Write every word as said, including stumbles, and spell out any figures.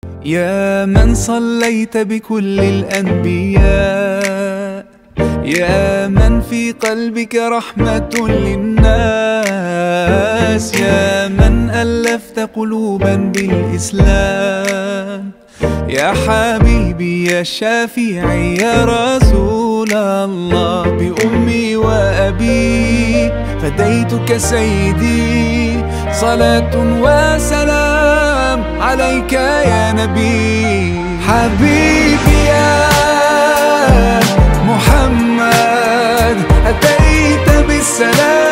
يا من صليت بكل الأنبياء، يا من في قلبك رحمة للناس، يا من ألفت قلوبا بالإسلام، يا حبيبي يا شافعي يا رسول الله، بأمي وأبي فديتك سيدي، صلاة وسلام عليك يا نبي. حبيبي يا محمد أتيت بالسلام